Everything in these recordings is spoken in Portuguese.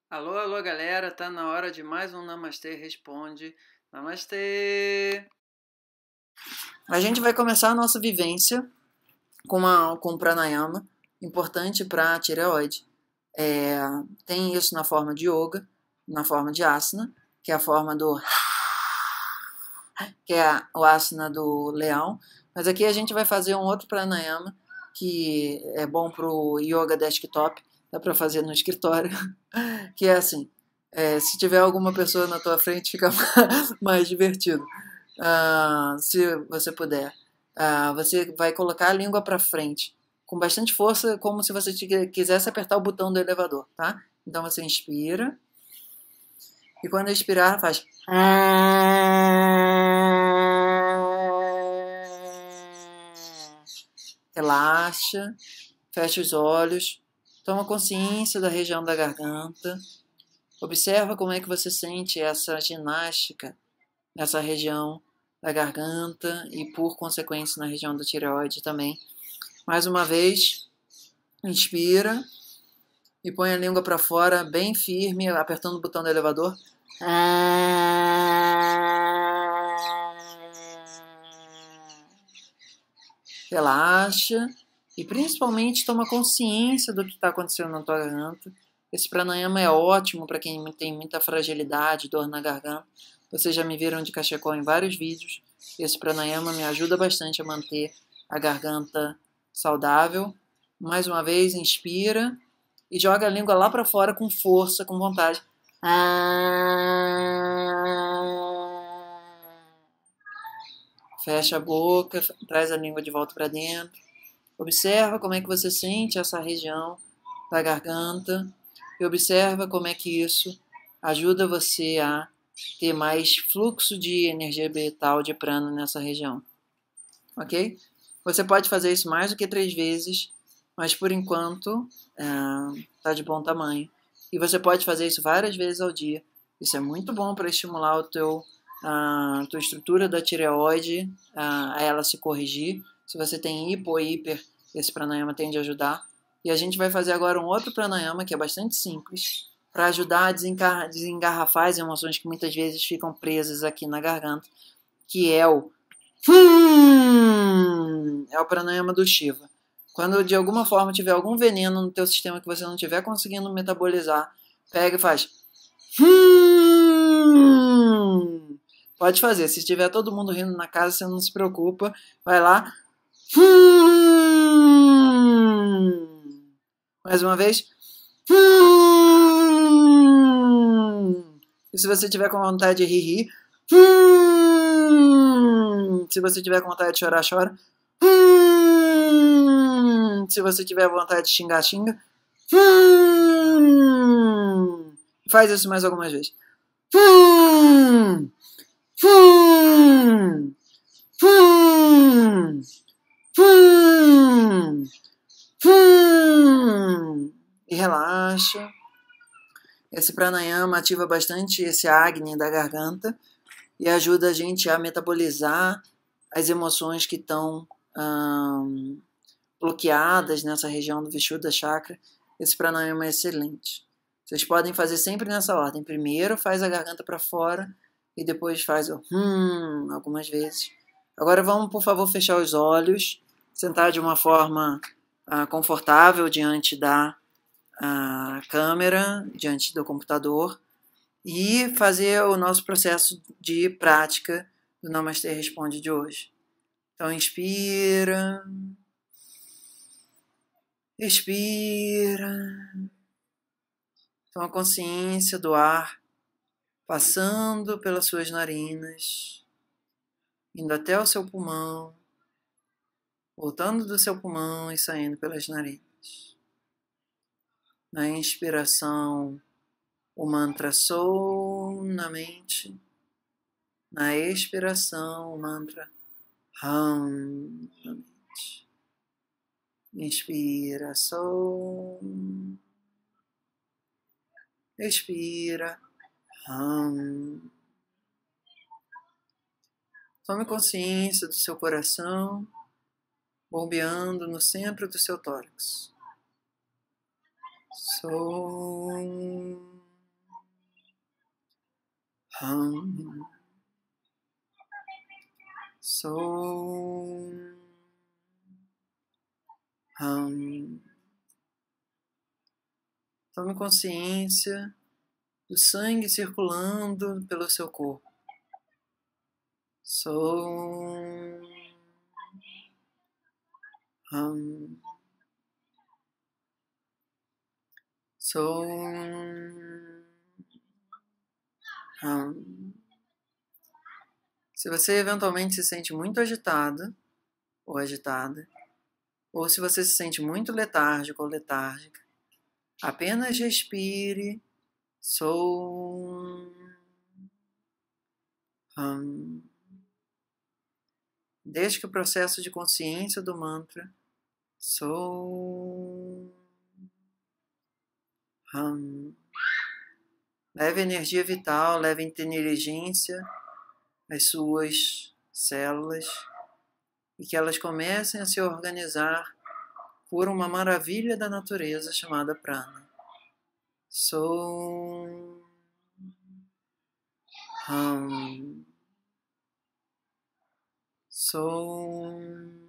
Alô, alô, galera, tá na hora de mais um Namastê Responde. Namastê! A gente vai começar a nossa vivência com pranayama, importante para a tireoide. Tem isso na forma de yoga, na forma de asana, que é a forma que é o asana do leão. Mas aqui a gente vai fazer um outro pranayama que é bom para o yoga desktop, dá para fazer no escritório, que é assim. Se tiver alguma pessoa na tua frente, fica mais divertido. Se você puder. Você vai colocar a língua para frente, com bastante força, como se você quisesse apertar o botão do elevador, tá? Então você inspira, e quando expirar, faz. Relaxa, fecha os olhos, toma consciência da região da garganta. Observa como é que você sente essa ginástica nessa região da garganta e, por consequência, na região da tireoide também. Mais uma vez, inspira e põe a língua para fora bem firme, apertando o botão do elevador. Relaxa e, principalmente, toma consciência do que está acontecendo na tua garganta. Esse pranayama é ótimo para quem tem muita fragilidade, dor na garganta. Vocês já me viram de cachecol em vários vídeos. Esse pranayama me ajuda bastante a manter a garganta saudável. Mais uma vez, inspira e joga a língua lá para fora com força, com vontade. Fecha a boca, traz a língua de volta para dentro. Observa como é que você sente essa região da garganta e observa como é que isso ajuda você a ter mais fluxo de energia vital de prana nessa região. Ok? Você pode fazer isso mais do que 3 vezes, mas por enquanto está de bom tamanho. E você pode fazer isso várias vezes ao dia. Isso é muito bom para estimular a tua estrutura da tireoide, a ela se corrigir. Se você tem hipo ou hiper, esse pranayama tende a ajudar. E a gente vai fazer agora um outro pranayama que é bastante simples, para ajudar a desengarrafar as emoções que muitas vezes ficam presas aqui na garganta, que é o é o pranayama do Shiva. Quando de alguma forma tiver algum veneno no teu sistema que você não estiver conseguindo metabolizar, pega e faz. Pode fazer. Se estiver todo mundo rindo na casa, você não se preocupa. Vai lá. Mais uma vez. E se você tiver com vontade de rir. Se você tiver com vontade de chorar, chora. Se você tiver vontade de xingar, xinga. Faz isso mais algumas vezes. E relaxa. Esse pranayama ativa bastante esse Agni da garganta e ajuda a gente a metabolizar as emoções que estão bloqueadas nessa região do Vishuddha Chakra. Esse pranayama é excelente. Vocês podem fazer sempre nessa ordem. Primeiro faz a garganta para fora e depois faz o algumas vezes. Agora vamos, por favor, fechar os olhos, sentar de uma forma confortável diante da câmera, diante do computador e fazer o nosso processo de prática do Namastê Responde de hoje. Então, inspira, expira, toma consciência do ar passando pelas suas narinas, indo até o seu pulmão, voltando do seu pulmão e saindo pelas narinas. Na inspiração, o mantra Som na mente. Na expiração, o mantra Hum na mente. Inspira Som. Expira Hum. Tome consciência do seu coração bombeando no centro do seu tórax. Som. Hum. Som. Hum. Tome consciência do sangue circulando pelo seu corpo. Som. Hum. Som. Hum. Se você eventualmente se sente muito agitado ou agitada, ou se você se sente muito letárgico ou letárgica, apenas respire. Som. Hum. Deixe que o processo de consciência do mantra Som. Hum. Leve energia vital, leve inteligência às suas células e que elas comecem a se organizar por uma maravilha da natureza chamada prana. Som. Hum. Som.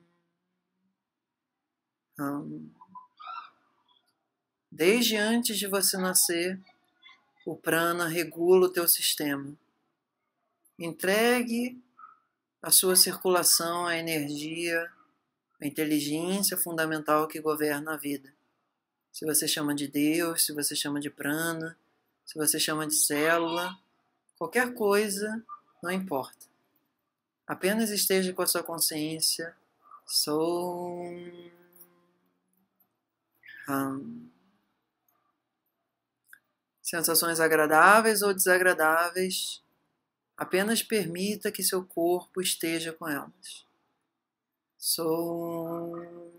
Hum. Desde antes de você nascer, o prana regula o teu sistema. Entregue a sua circulação à energia, a inteligência fundamental que governa a vida. Se você chama de Deus, se você chama de prana, se você chama de célula, qualquer coisa, não importa. Apenas esteja com a sua consciência. Som. Hum. Sensações agradáveis ou desagradáveis, apenas permita que seu corpo esteja com elas. Som.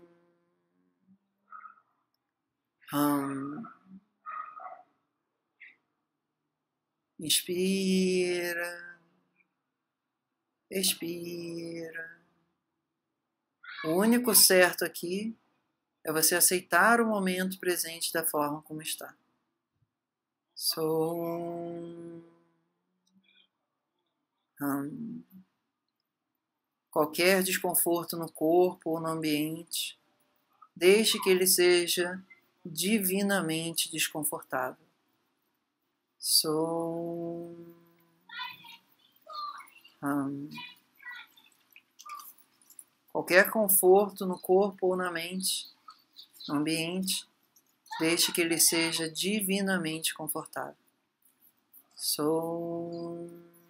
Hum. Inspira. Expira. O único certo aqui é você aceitar o momento presente da forma como está. Som. Qualquer desconforto no corpo ou no ambiente, deixe que ele seja divinamente desconfortável. Som. Qualquer conforto no corpo ou na mente, no ambiente, deixe que ele seja divinamente confortável. Som.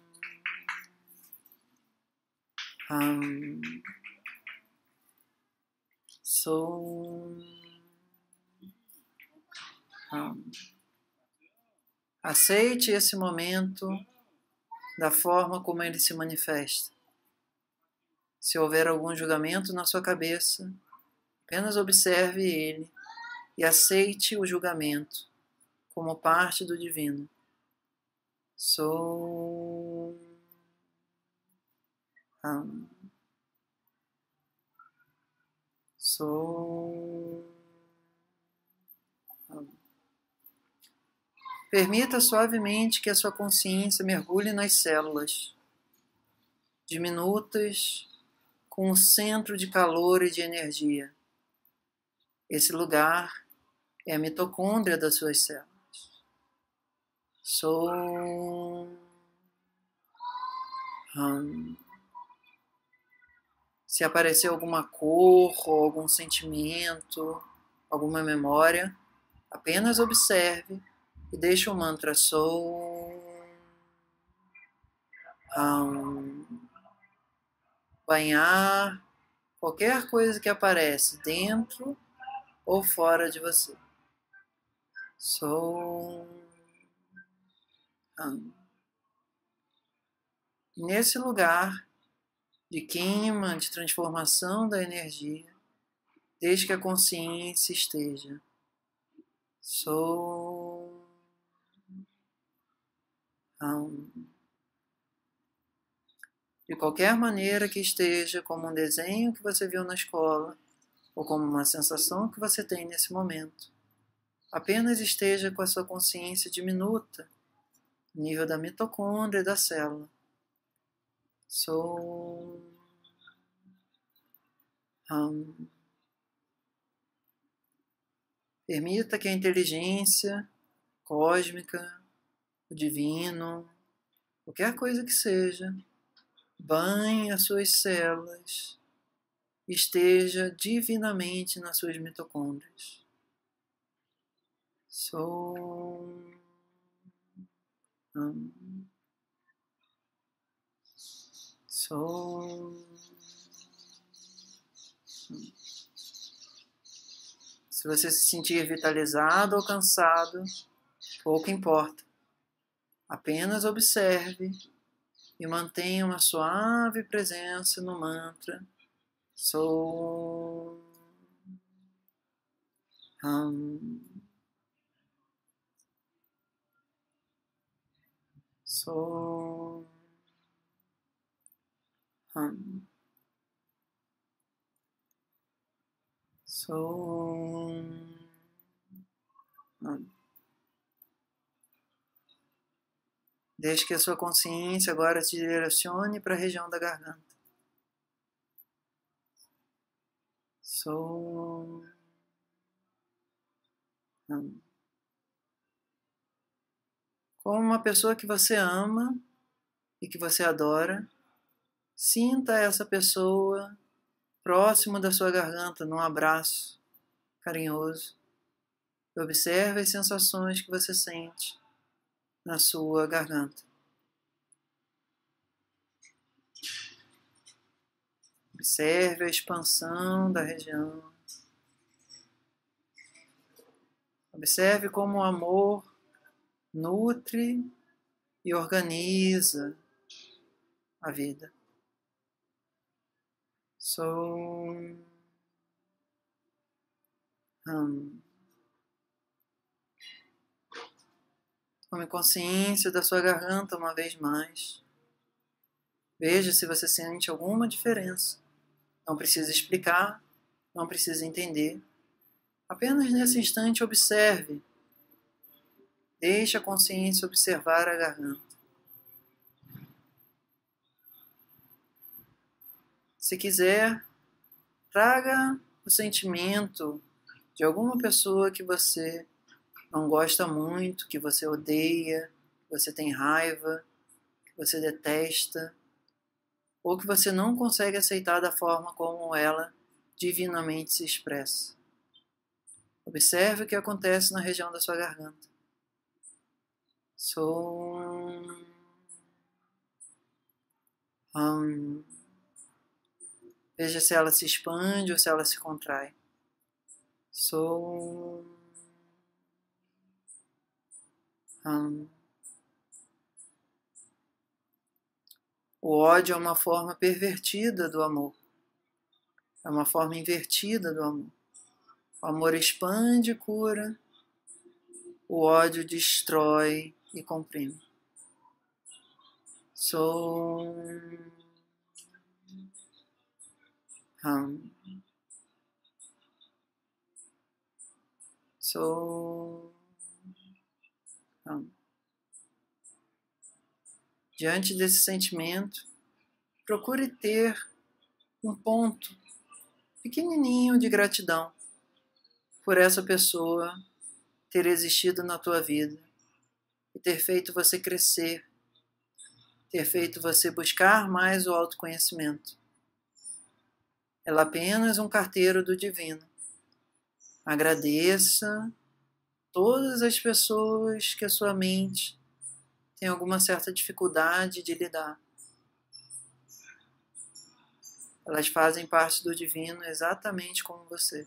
Som. Aceite esse momento da forma como ele se manifesta. Se houver algum julgamento na sua cabeça, apenas observe ele e aceite o julgamento como parte do divino. Som. Som. Permita suavemente que a sua consciência mergulhe nas células diminutas com um centro de calor e de energia. Esse lugar é a mitocôndria das suas células. Som. Se aparecer alguma cor ou algum sentimento, alguma memória, apenas observe e deixe o mantra Som banhar qualquer coisa que aparece dentro ou fora de você. Som. Nesse lugar de queima, de transformação da energia, desde que a consciência esteja. Som. De qualquer maneira que esteja, como um desenho que você viu na escola, ou como uma sensação que você tem nesse momento, apenas esteja com a sua consciência diminuta nível da mitocôndria e da célula. Sou Permita que a inteligência cósmica, o divino, qualquer coisa que seja, banhe as suas células, esteja divinamente nas suas mitocôndrias. Sou Se você se sentir vitalizado ou cansado, pouco importa. Apenas observe e mantenha uma suave presença no mantra. Sou Sou Deixe que a sua consciência agora se direcione para a região da garganta. Sou Como uma pessoa que você ama e que você adora, sinta essa pessoa próximo da sua garganta num abraço carinhoso. Observe as sensações que você sente na sua garganta. Observe a expansão da região. Observe como o amor nutre e organiza a vida. Tome consciência da sua garganta uma vez mais. Veja se você sente alguma diferença. Não precisa explicar, não precisa entender. Apenas nesse instante observe. Deixe a consciência observar a garganta. Se quiser, traga o sentimento de alguma pessoa que você não gosta muito, que você odeia, que você tem raiva, que você detesta, ou que você não consegue aceitar da forma como ela divinamente se expressa. Observe o que acontece na região da sua garganta. Veja se ela se expande ou se ela se contrai. O ódio é uma forma pervertida do amor. É uma forma invertida do amor. O amor expande e cura. O ódio destrói e comprime. Diante desse sentimento, procure ter um ponto pequenininho de gratidão por essa pessoa ter existido na tua vida e ter feito você crescer, ter feito você buscar mais o autoconhecimento. Ela é apenas um carteiro do divino. Agradeça todas as pessoas que a sua mente tem alguma certa dificuldade de lidar. Elas fazem parte do divino exatamente como você.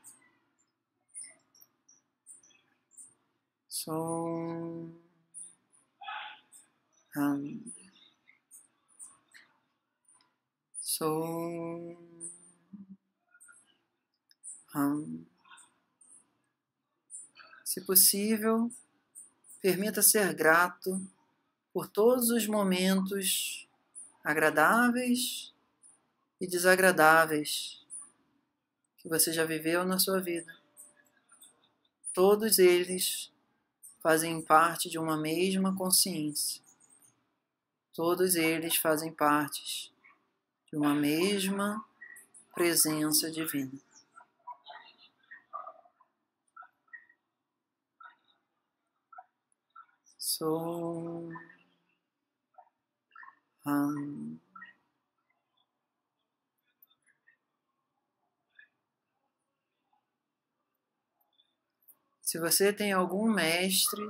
Se possível, permita ser grato por todos os momentos agradáveis e desagradáveis que você já viveu na sua vida. Todos eles fazem parte de uma mesma consciência. Todos eles fazem parte de uma mesma presença divina. Sou Se você tem algum mestre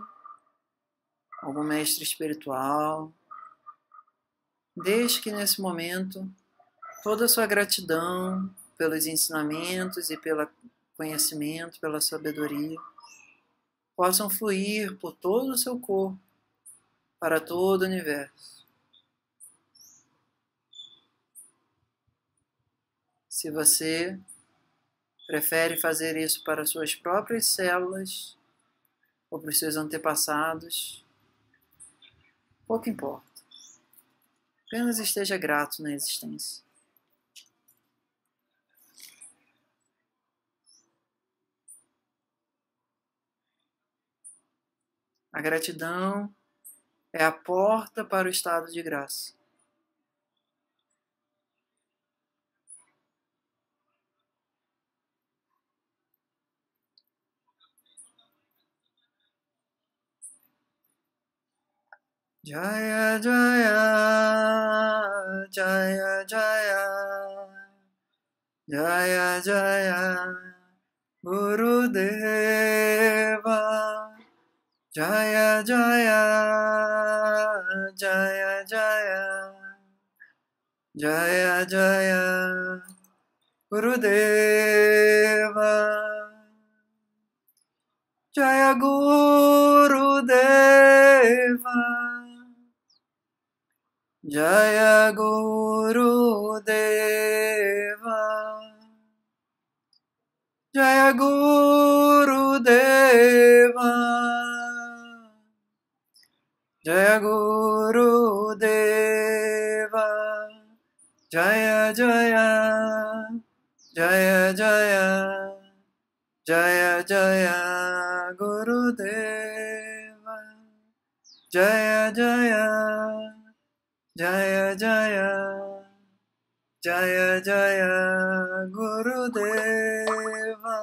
espiritual, deixe que nesse momento toda a sua gratidão pelos ensinamentos e pelo conhecimento, pela sabedoria, possam fluir por todo o seu corpo, para todo o universo. Se você prefere fazer isso para suas próprias células ou para os seus antepassados, pouco importa. Apenas esteja grato na existência. A gratidão é a porta para o estado de graça. Jaya Jaya, Jaya Jaya, Jaya Jaya, Gurudeva, Jaya Jaya, Jaya Jaya, Jaya Jaya, Gurudeva, Jaya Gurudeva, Jaya Gurudeva, Jaya Gurudeva, Jaya Gurudeva, Jaya Jaya, Jaya Jaya, Jaya Jaya Gurudeva, Jaya Jaya, Jaya Jaya, Jaya Jaya Gurudeva,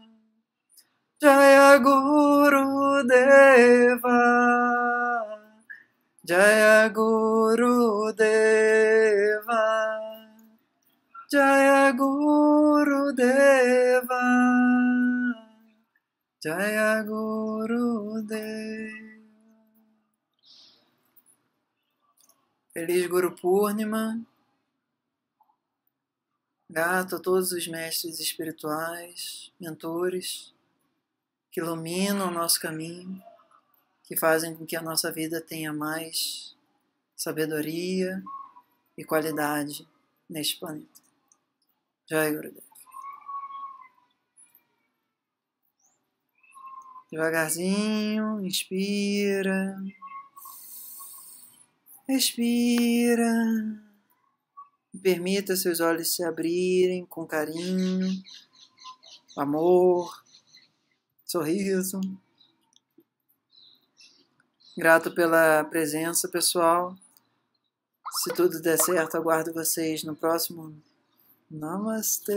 Jaya Gurudeva, Jaya Gurudeva, Jaya Gurudeva, Jaya Gurudeva. Feliz Guru Purnima. Grato a todos os mestres espirituais, mentores, que iluminam o nosso caminho, que fazem com que a nossa vida tenha mais sabedoria e qualidade neste planeta. Jai Gurudev. Devagarzinho, inspira, expira. Permita seus olhos se abrirem com carinho, amor, sorriso. Grato pela presença, pessoal. Se tudo der certo, aguardo vocês no próximo Namastê.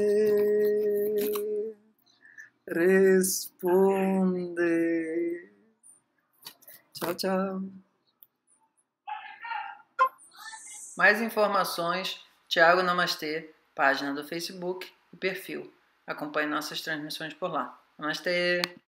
Responde. Tchau, tchau. Mais informações, Thiago Namastê, página do Facebook e perfil. Acompanhe nossas transmissões por lá. Namastê!